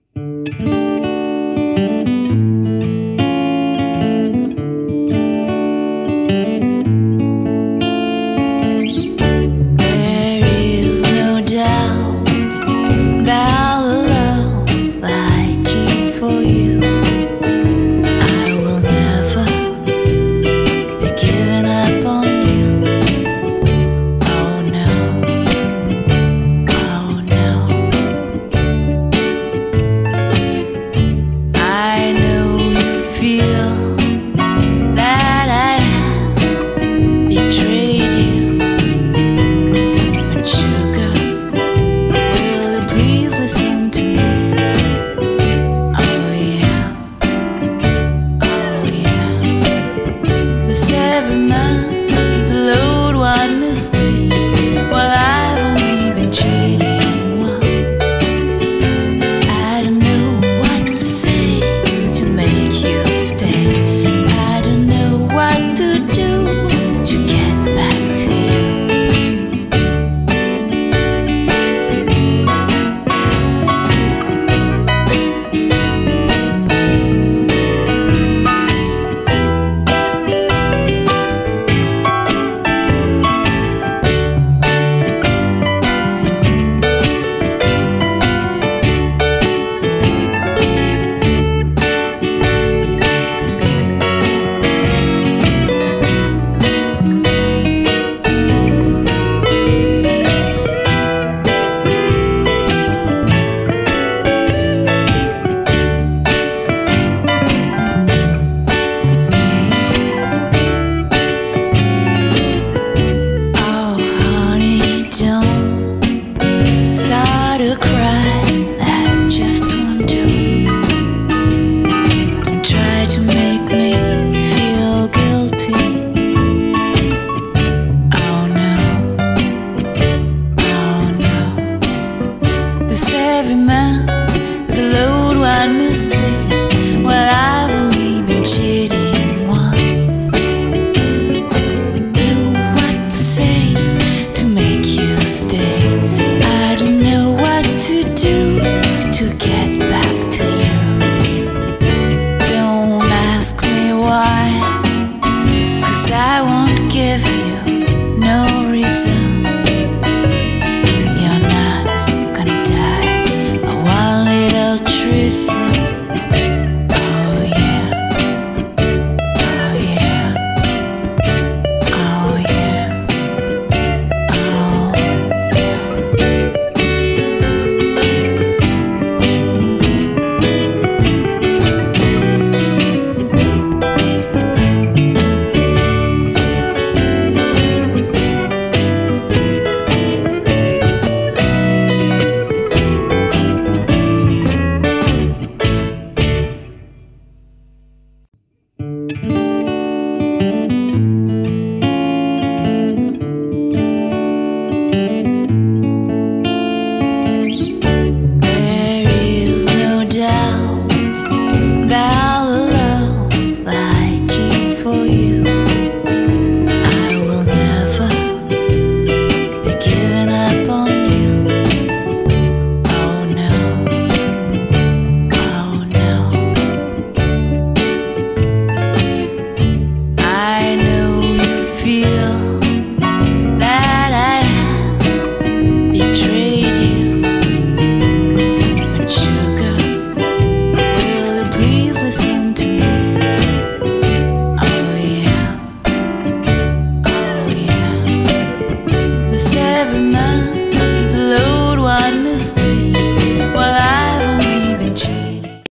There is no doubt about the love I keep for you. I will never be giving up on you. Oh no, oh no. I know you feel that I have betrayed you. But sugar, will you please listen to me? Oh yeah, oh yeah. This every man is a load one mistake. Well, I've only been cheating one. I don't know what to say to make you stay. I don't know what to do to get back to you. Oh honey, don't start to cry, that just won't do. Don't try to make me feel guilty. Oh no, oh no. This every man is a load one mistake. Well, I've only been cheating once. Know what to say to make you stay. I don't know what to do to get back to you. Don't ask me why, 'cause I won't give you no reason. You're not gonna die of one little treason. Oh yeah, oh yeah, oh yeah, oh yeah. There is no doubt about the love I keep for you. I will never be giving up on you. Oh no, oh no. I know you feel that I have betrayed you. But sugar, will you please listen to me? Oh yeah, oh yeah. This every man